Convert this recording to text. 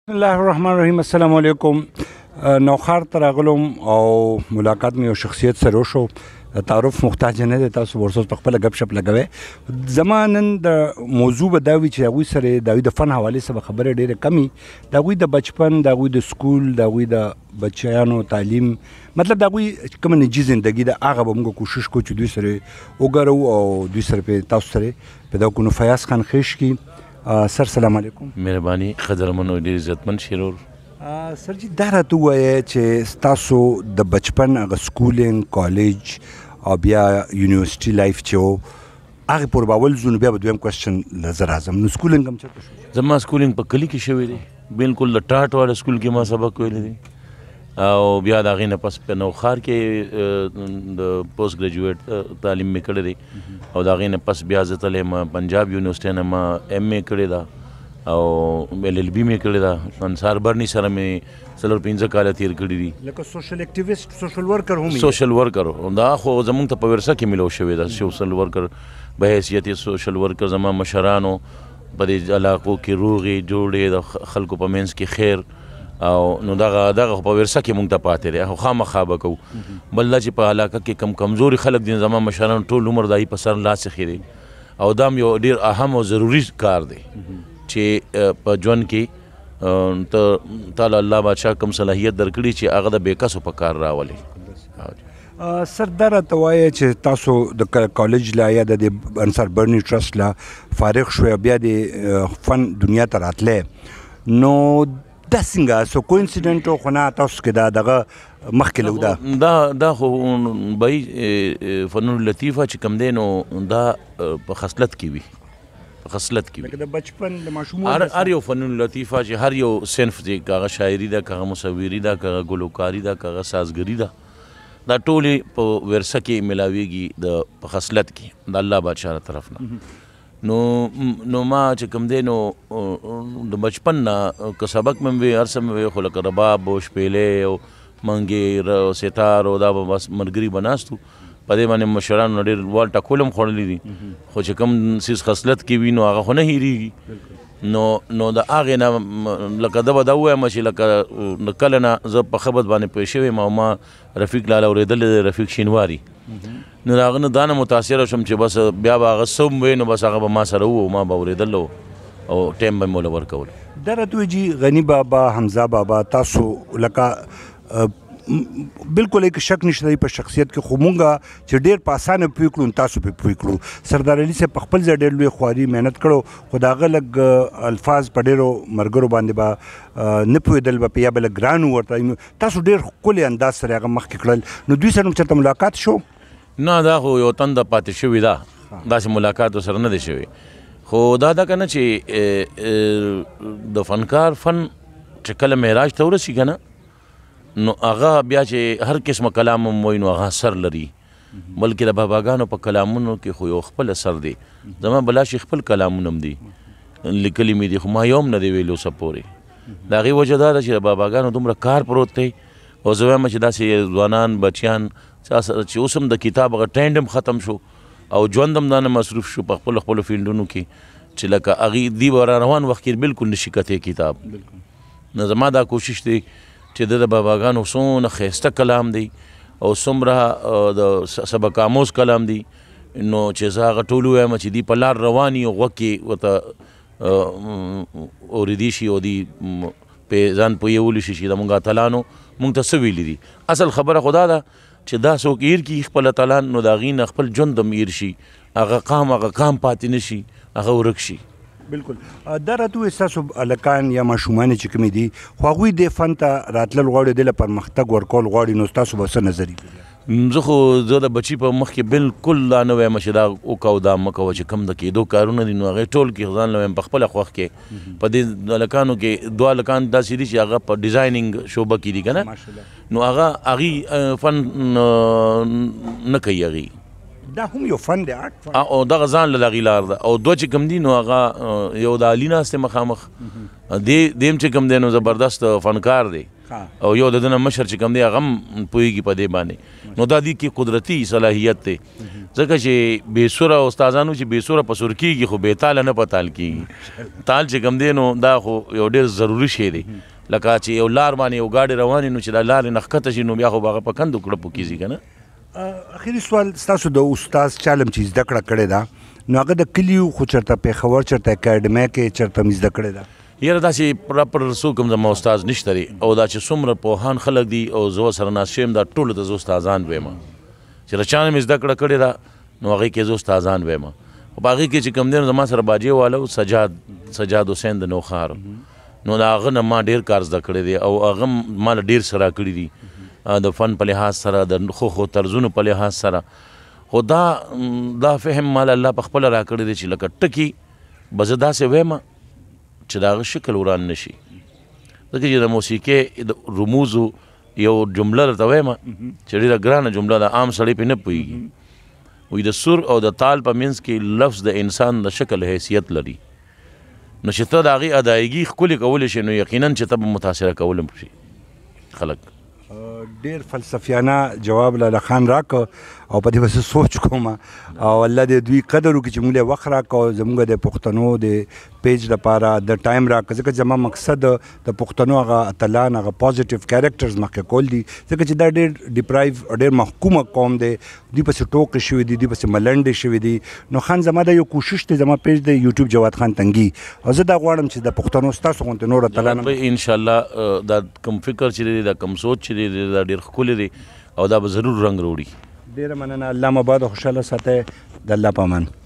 بسم الله الرحمن الرحیم. السلام علیکم. نوخار ته راغلم او ملاقات مې یو شخصیت سره وشو. تعارف محتاج نه دی، تاسو ورسره په خپله ګپ شپ لګوئ. زما نن د موضوع به دا وي چې هغوی سره د هغوی د فن حوالې سره به خبرې ډېرې کمې، د هغوی د بچپن، د هغوی د سکول، د هغوی د بچیانو تعلیم، مطلب د هغوی کومه نجي زندګي ده، هغه به موږ کوشش کوو چې دوی سره وګورو او دوی سره پې تاسو سره پیدا کړو. نو فیاض خان خیشکی سر، سلام علیکم. مهرباني قدرمنو، ډېر عزتمن شیرور. سر جی دا راته ووایه چې تاسو د بچپن هغه سکولینګ، کالج او بیا یونیورسټي لایف چې و هغې پورې به اول ځو، نو بیا به دویم کوېسچن له زه راځم. نو سکولینګ هم چېرته شو؟ زما سکولینګ په کلي کې شوی دی، بالکل د ټاټ والا سکول کې ما سبق ویلی دی، او بیا د هغې نه پس په نوخار کې د پوسټ ګریجویټ تعلیم مې کړی دی، او د هغې نه پس بیا زه تللی ما پنجاب یونیورسټۍ نه ما ایم اے کړې ده او ایل ایل بي مې کړې ده. انصار برني سره مې 4-5 کاله تېر کړي دي. لکه سوشل اکټیویسټ، سوشل ورکر هم؟ سوشل ورکر دا خو زمونږ ته په ورثه کې ملو شوی ده. سوشل ورکر په حیثیت سوشل ورکر زما مشرانو په دې علاقو کې روغې جوړې د خلکو په منځ کې خیر، او نو دغه په ورثه کې مونږ ته پاتې دی، خو خامخا به کوو. بل دا چې په علاقه کې کمزوري خلک دي، زما مشران ټول عمر د هغوی په سر لاس ایښی دی، او دا هم یو ډېر اهم او ضروري کار دی چې په ژوند کې تعالی الله بادشاه کوم صلاحیت درکړي چې هغه د بېکسو په کار راولي. سر دا راته وایه چې تاسو د کالج لا یا د انصار برني ټرسټ لا فارغ شوی، بیا د فن دنیا ته راتلی، نو دا څنګه سو کوانسیډنټ و؟ خو نه تاسو کې دا دغه مخکې له دا خو بهی فنون لطیفه چې کوم دی، نو دا په خصلت کې وي، په خصلت کې وي. لکه د بچپن د ماشومانو هر یو فنون لطیفه چې هر یو صنف دی، که هغه شاعري ده، که هغه مصوري ده، که هغه ګلوکاري ده، که هغه سازګري ده، دا ټولې په ورثه کې میلاویږي د په خصلت کې د الله بادشاه طرف نه. نو ما چې کوم دی، نو د بچپن نه که سبق مې وي، هر څه مې وي، خو لکه رباب او شپېلې او منګیر او ستار او دا به بس ملګري به ناست وو، په دې باندې مشرانو ډېر وال ټکول هم خوړلی دي، خو چې کوم څیز خصلت کې وي نو هغه خو نه هېرېږي. نو د هغې نه لکه ده به دا ووایم چې لکه کله نه زه په ښه بد باندې پوه شوی یم، او ما رفیق لاله اورېدلی دی، رفیق شینواري، نو د هغه نه دا نه متاثره شوم چې بس بیا به هغه څه وی، نو بس هغه به ما سره و، ما به اورېدل او ټایم به مې وله ورکول. دا راته وایي جي غني بابا، حمزه بابا، تاسو لکه بالکل یک شک نشته په شخصیت کې، خو مونږه چې ډېر په اسانه پوه کړو، تاسو پې پوه کړو. سردار علي صاحب په خپل ځای ډېر لوی خواري محنت کړو، خو د هغه لږ الفاظ په ډېرو ملګرو باندې به نه پوهېدل، به په یا به لږ ګران و ورته. تاسو ډېر ښکلی انداز سره هغه مخکې کړل، نو دوی سره هم چېرته ملاقات شو؟ نه، دا خو یو تنده پاتې شوې ده، داسې ملاقات ورسره نه دی شوی. خو دا ده که نه چې د فنکار فن چې کله معراج ته ورسي که نه، نو هغه بیا چې هر قسمه کلام هم وایي، نو هغه اثر لري. بلکې د باباګانو په کلامونو کې خو یو خپل اثر دی. زما بلاشي خپل کلامونه هم دي، لیکلي مې دي، خو ما یو هم نه دی ویلي اوسه پورې. د هغې وجه دا ده چې د باباګانو دومره کار پروت دی، او زه وایم چې داسې ځوانان بچیان چې اوس هم د کتاب هغه ټرینډ هم ختم شو، او ژوند هم دانه مصروف شو په خپلو فیلډونو کې، چې لکه هغې دی به را روان وخت کې بالکل نشي کتی کتاب. نو زما دا کوشش دی چې د باباګانو څومره ښایسته کلام دی او څومره د سبق آموز کلام دی، نو چې زه هغه ټول ووایم چې دی په لار روان وي، او غوږ کې ورته اورېدي شي، او دی پې ځان پوهولی شي چې د مونږ اتلانو مونږ ته څه ویلي دي. اصل خبره خو دا ده چې دا څوک هیر کړي خپل اتلان، نو د هغې نه خپل ژوند هم هیر شي، هغه قام پاتې نه شي، هغه ورک شي. بالکل. دا راته وایي ستاسو هلکان یا ماشومان چې کومې دي، خو هغوی دې فن ته راتلل غواړي، دې له پرمختګ ورکول غواړي، نو ستاسو به څه نظري وي؟ زه د بچي په مخ کې بالکل دا نه وایم چې دا وکوه دا مه کوه، چې کوم د کېدو کارونه دي، نو هغې ټول کې ځان له وایم په خپله خوښ کې. په دې هلکانو کې 2 هلکان داسې دي چې هغه په ډیزایننګ شعبه کې دي که نه، نو هغې فن نه کوي هغې، دا هم یو فن دی، آرټ فن، او دغه ځان له دغې لار ده. او 2 چې کوم دي، نو هغه یو د علي ناست دی مخامخ، دیم چې کوم دی نو زبردست فنکار دی، او یو د دنه مشر چې کوم دی هغه هم پوهېږي په دې باندې نو دا دي کې قدرتي صلاحیت دی ځکه چې بېسوره استادانو چې بېسوره په سور کېږي خو بېتاله نه په تال کېږي تال چې کوم دی نو دا خو یو ډېر ضروري شی دی لکه چې یو لار باندې یو ګاډي روانې نو چې دا لارې نه ښکته شي نو بیا خو به هغه په کندو کړپو کېږي که نه اخري سوال ستاسو د استاد چالم چې زده کړه کړې ده نو هغه د کلیو خو چېرته پېښور چېرته اکاډمۍ کې چېرته مې زده کړې ده یاره داسې پراپر څوک هم زما استاد نشته دی او دا چې څومره پوهان خلک دي او زه ورسره ناست شوی یم دا ټولو ته زه استادان ویم چې له چا نه مې زده کړه کړې ده نو هغې کې زه استادان ویم په هغې کې چې کوم دی نو زما سره باجې والا سجاد حسین د نوخار نو د هغه نه ما ډېر کار زده کړی دی او هغه ما له ډېر څه راکړي دي د فن په لحاظ سره د ښو طرزونو په لحاظ سره خو دا فهم ما له الله پخپله راکړی دی چې لکه ټکي به زه داسې ویم چې د هغه شکل وران نه شي ځکه چې د موسیقۍ د رموزو یو جمله درته وایم چې ډېره ګرانه جمله ده عام سړی پرې نه پوهېږي وایي د سور او د تال په منځ کې لفظ د انسان د شکل حیثیت لري نو چې ته د هغې ادایګي ښکلې کولی شي نو یقینا چې ته به متاثره کولی شي خلک ډېر فلسفیانه جواب لاله خان راکړه او په دې به زه سوچ کوم او الله دې دوی قدر وکړي چې موږ له وخت راکړه زموږ د پښتنو د پیج لپاره د ټایم راکړه ځکه زما مقصد د پښتنو هغه اتلان هغه پازیټیو کیریکټرز مخکې کول دي ځکه چې دا ډېر ډیپرایو ډېر محکومه قوم دی دوی پسې ټوکې شوي دي دوی پسې ملنډې شوي دي نو خان زما دا یو کوشش دی زما پیج د یوټیوب جواد خان تنګي او زه دا غواړم چې د پښتنو ستاسو غوندې نور اتلان انشاءالله دا کوم فکر چې دی دا کوم سوچ چې دی دا ډېر ښکلی دی او دا به ضرور رنګ راوړي ډېره مننه الله مو باد خوشحاله ساتئ د الله په امان